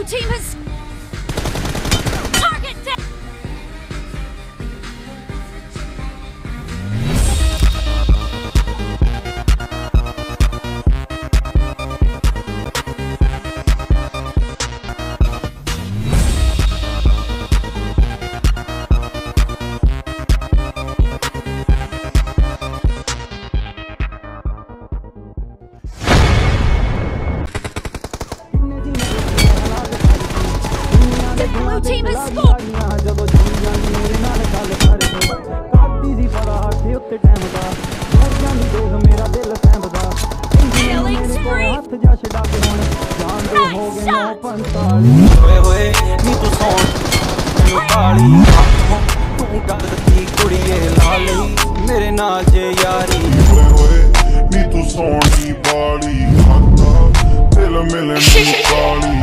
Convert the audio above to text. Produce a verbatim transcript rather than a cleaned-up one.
team has target down. The blue team has scored. Killing spree. Nice shot. होए होए नी तू सौं मैनू काली तू गल दी कुड़िए ला लई मेरे नाल जे यारी होए होए नी तू सोनी बाली खाता दिल मिले मैनू काली